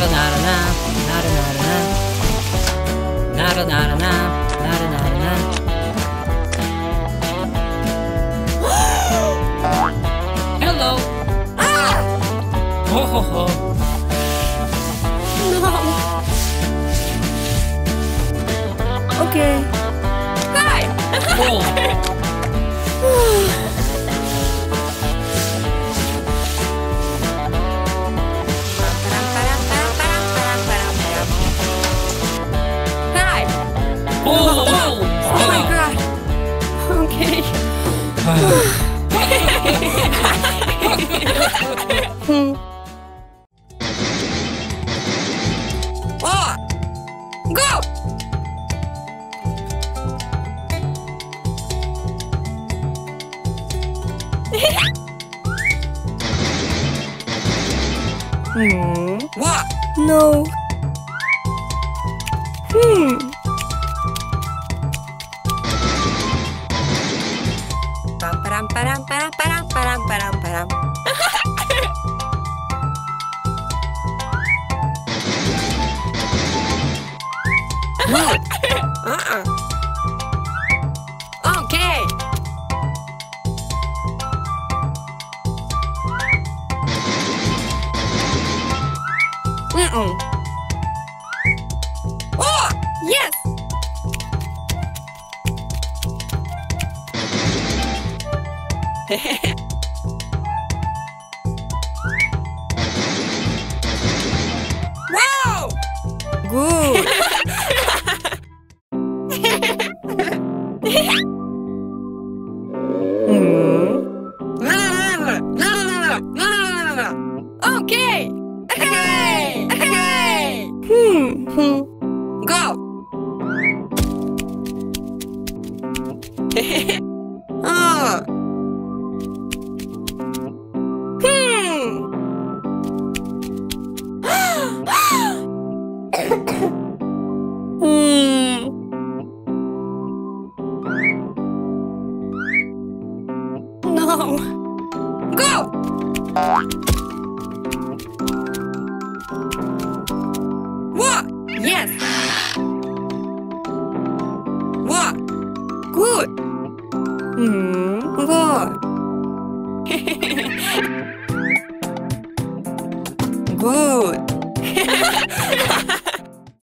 Hello. Ho ho ho. No. Okay. Hi. Oh. Hi. Oh, oh, Oh my God. Okay. Oh, go. What? No. Param param param param param param param. What? Okay. Oh, yes. Wow. Good. Okay. Hey. Hey. Go. Oh. No. Go. What? Yes. What? Good. What? Good.